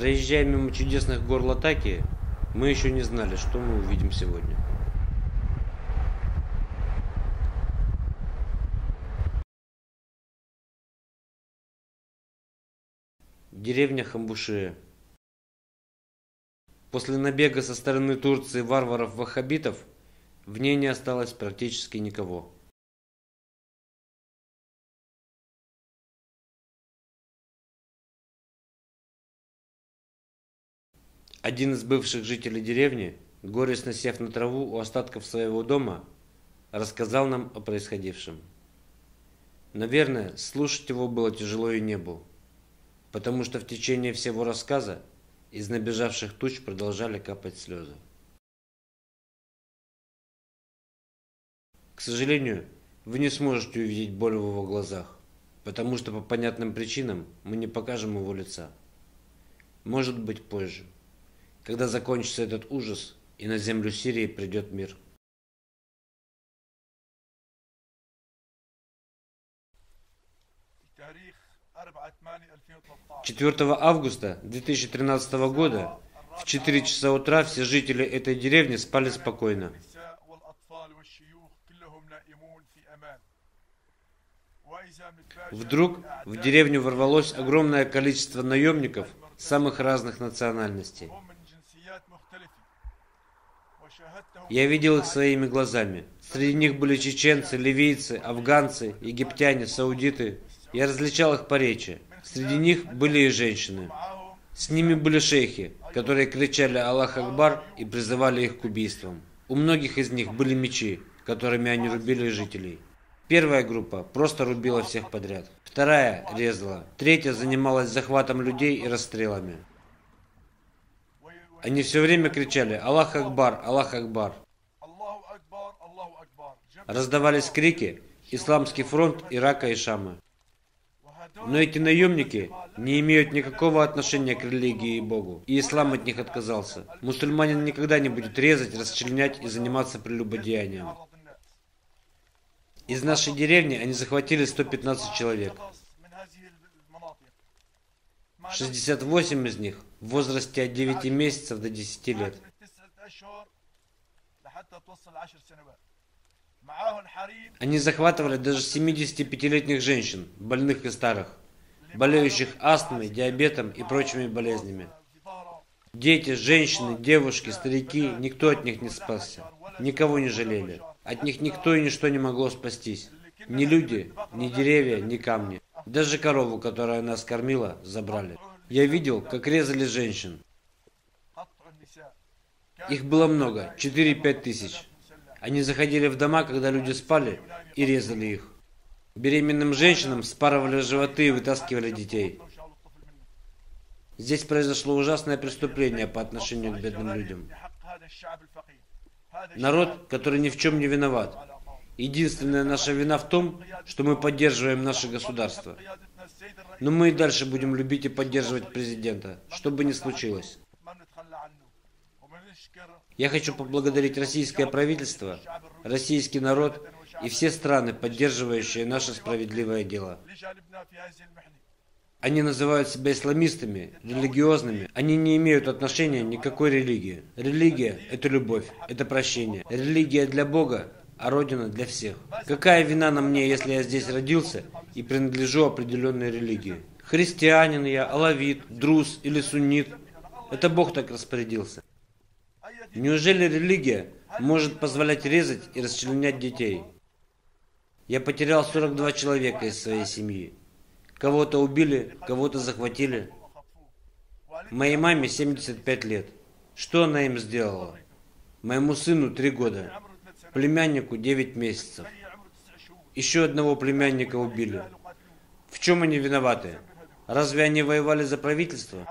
Проезжая мимо чудесных гор Латакии, мы еще не знали, что мы увидим сегодня. Деревня Хамбушия. После набега со стороны Турции варваров-ваххабитов в ней не осталось практически никого. Один из бывших жителей деревни, горестно сев на траву у остатков своего дома, рассказал нам о происходившем. Наверное, слушать его было тяжело и небу, потому что в течение всего рассказа из набежавших туч продолжали капать слезы. К сожалению, вы не сможете увидеть боль в его глазах, потому что по понятным причинам мы не покажем его лица. Может быть, позже, когда закончится этот ужас и на землю Сирии придет мир. 4 августа 2013 года в 4 часа утра все жители этой деревни спали спокойно. Вдруг в деревню ворвалось огромное количество наемников самых разных национальностей. Я видел их своими глазами. Среди них были чеченцы, ливийцы, афганцы, египтяне, саудиты. Я различал их по речи. Среди них были и женщины. С ними были шейхи, которые кричали «Аллах Акбар» и призывали их к убийствам. У многих из них были мечи, которыми они рубили жителей. Первая группа просто рубила всех подряд. Вторая резала. Третья занималась захватом людей и расстрелами. Они все время кричали «Аллах Акбар! Аллах Акбар!». Раздавались крики «Исламский фронт Ирака и Шама». Но эти наемники не имеют никакого отношения к религии и Богу, и ислам от них отказался. Мусульманин никогда не будет резать, расчленять и заниматься прелюбодеянием. Из нашей деревни они захватили 115 человек. 68 из них в возрасте от 9 месяцев до 10 лет. Они захватывали даже 75-летних женщин, больных и старых, болеющих астмой, диабетом и прочими болезнями. Дети, женщины, девушки, старики, никто от них не спасся. Никого не жалели. От них никто и ничто не могло спастись. Ни люди, ни деревья, ни камни. Даже корову, которая нас кормила, забрали. Я видел, как резали женщин. Их было много, 4-5 тысяч. Они заходили в дома, когда люди спали, и резали их. Беременным женщинам спарывали животы и вытаскивали детей. Здесь произошло ужасное преступление по отношению к бедным людям. Народ, который ни в чем не виноват. Единственная наша вина в том, что мы поддерживаем наше государство. Но мы и дальше будем любить и поддерживать президента, что бы ни случилось. Я хочу поблагодарить российское правительство, российский народ и все страны, поддерживающие наше справедливое дело. Они называют себя исламистами, религиозными. Они не имеют отношения ни к какой религии. Религия – это любовь, это прощение. Религия для Бога, а Родина для всех. Какая вина на мне, если я здесь родился и принадлежу определенной религии? Христианин я, алавит, друз или суннит. Это Бог так распорядился. Неужели религия может позволять резать и расчленять детей? Я потерял 42 человека из своей семьи. Кого-то убили, кого-то захватили. Моей маме 75 лет. Что она им сделала? Моему сыну 3 года. Племяннику 9 месяцев. Еще одного племянника убили. В чем они виноваты? Разве они воевали за правительство?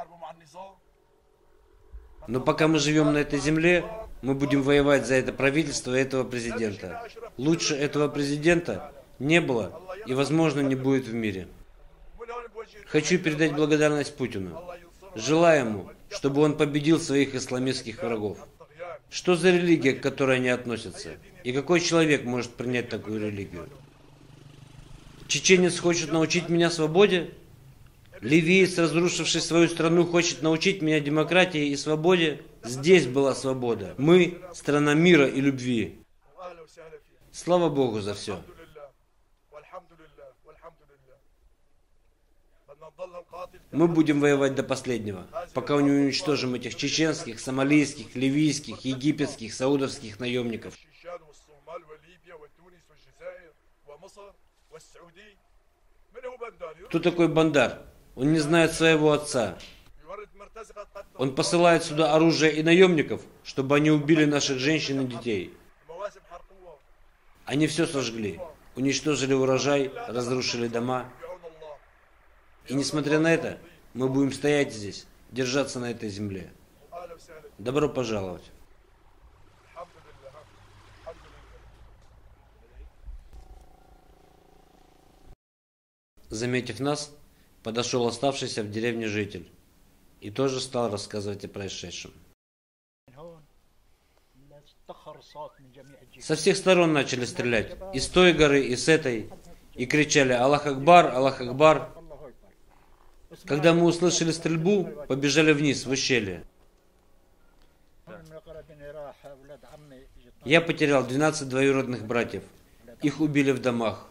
Но пока мы живем на этой земле, мы будем воевать за это правительство и этого президента. Лучше этого президента не было и, возможно, не будет в мире. Хочу передать благодарность Путину. Желаю ему, чтобы он победил своих исламистских врагов. Что за религия, к которой они относятся? И какой человек может принять такую религию? Чеченец хочет научить меня свободе? Ливиец, разрушивший свою страну, хочет научить меня демократии и свободе. Здесь была свобода. Мы – страна мира и любви. Слава Богу за все. Мы будем воевать до последнего, пока не уничтожим этих чеченских, сомалийских, ливийских, египетских, саудовских наемников. Кто такой Бандар? Он не знает своего отца. Он посылает сюда оружие и наемников, чтобы они убили наших женщин и детей. Они все сожгли, уничтожили урожай, разрушили дома. И несмотря на это, мы будем стоять здесь, держаться на этой земле. Добро пожаловать. Заметив нас, подошел оставшийся в деревне житель и тоже стал рассказывать о происшедшем. Со всех сторон начали стрелять, и с той горы, и с этой, и кричали «Аллах Акбар! Аллах Акбар!». Когда мы услышали стрельбу, побежали вниз, в ущелье. Я потерял 12 двоюродных братьев. Их убили в домах.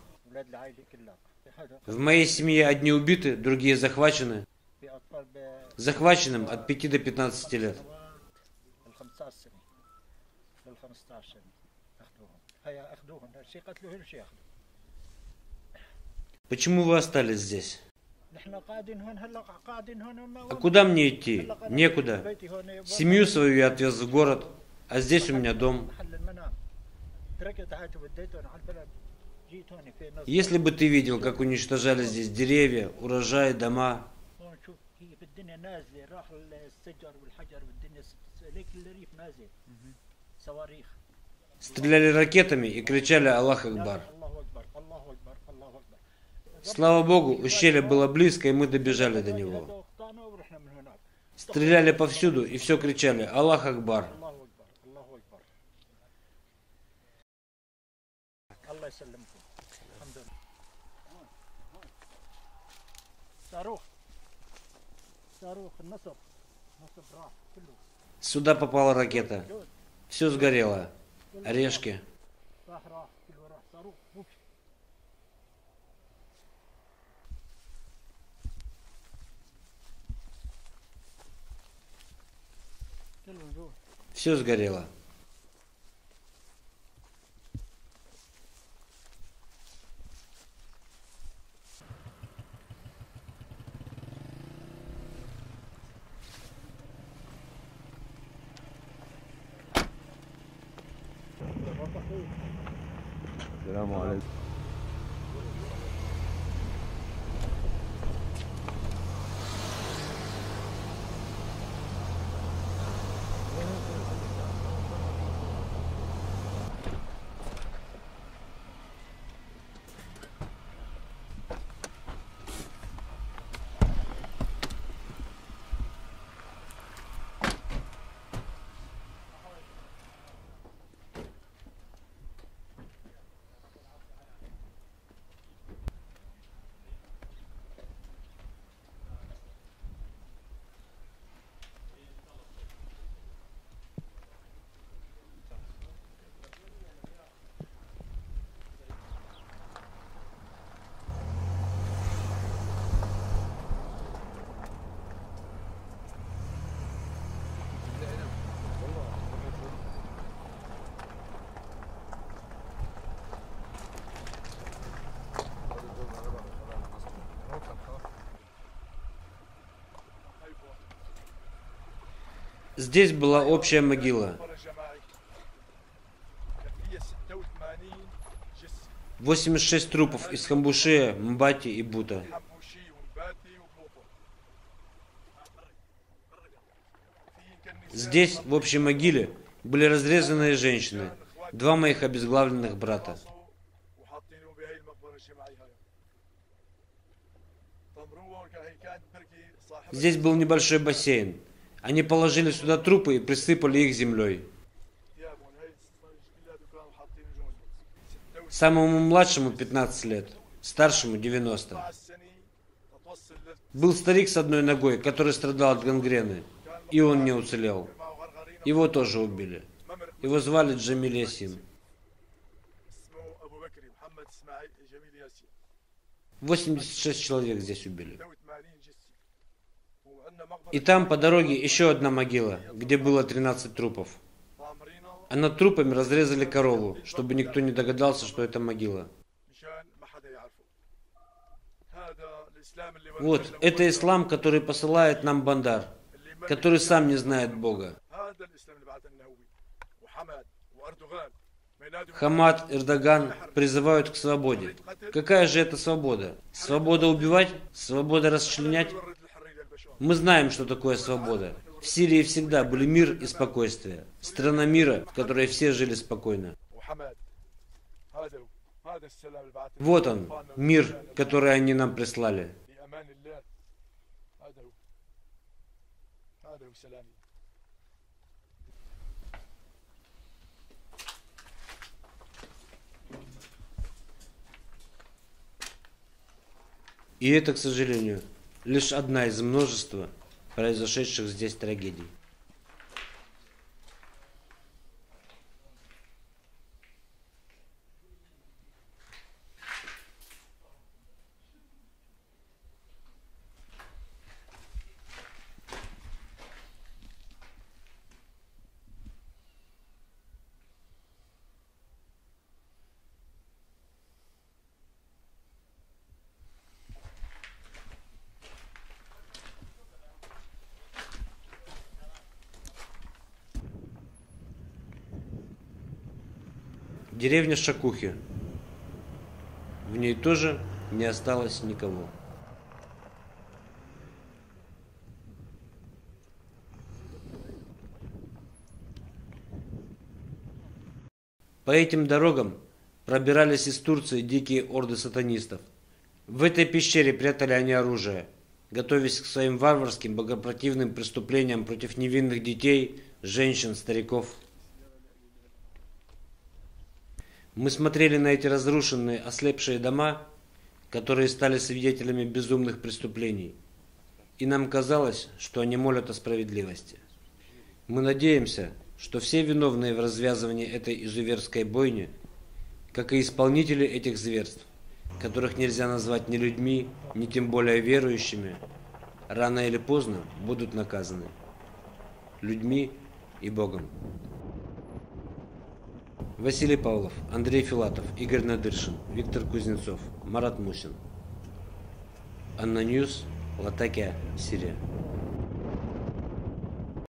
В моей семье одни убиты, другие захвачены. Захваченным от 5 до 15 лет. Почему вы остались здесь? А куда мне идти? Некуда. Семью свою я отвез в город, а здесь у меня дом. Если бы ты видел, как уничтожали здесь деревья, урожай, дома. Стреляли ракетами и кричали «Аллах Акбар». Слава Богу, ущелье было близко, и мы добежали до него. Стреляли повсюду и все кричали «Аллах Акбар». Сюда попала ракета. Все сгорело. Орешки. Все сгорело. السلام عليكم. Здесь была общая могила. 86 трупов из Хамбушия, Мбати и Бута. Здесь, в общей могиле, были разрезанные женщины, 2 моих обезглавленных брата. Здесь был небольшой бассейн. Они положили сюда трупы и присыпали их землей. Самому младшему 15 лет, старшему 90. Был старик с одной ногой, который страдал от гангрены, и он не уцелел. Его тоже убили. Его звали Джамиль Ясин. 86 человек здесь убили. И там по дороге еще одна могила, где было 13 трупов. А над трупами разрезали корову, чтобы никто не догадался, что это могила. Вот, это ислам, который посылает нам Бандар, который сам не знает Бога. Хамад, Эрдоган призывают к свободе. Какая же это свобода? Свобода убивать? Свобода расчленять? Мы знаем, что такое свобода. В Сирии всегда были мир и спокойствие. Страна мира, в которой все жили спокойно. Вот он, мир, который они нам прислали. И это, к сожалению, лишь одна из множества произошедших здесь трагедий. Деревня Шакухи. В ней тоже не осталось никого. По этим дорогам пробирались из Турции дикие орды сатанистов. В этой пещере прятали они оружие, готовясь к своим варварским, богопротивным преступлениям против невинных детей, женщин, стариков. Мы смотрели на эти разрушенные, ослепшие дома, которые стали свидетелями безумных преступлений, и нам казалось, что они молят о справедливости. Мы надеемся, что все виновные в развязывании этой изуверской бойни, как и исполнители этих зверств, которых нельзя назвать ни людьми, ни тем более верующими, рано или поздно будут наказаны людьми и Богом. Василий Павлов, Андрей Филатов, Игорь Надыршин, Виктор Кузнецов, Марат Мусин. Анна Ньюс, Латакия, Сирия.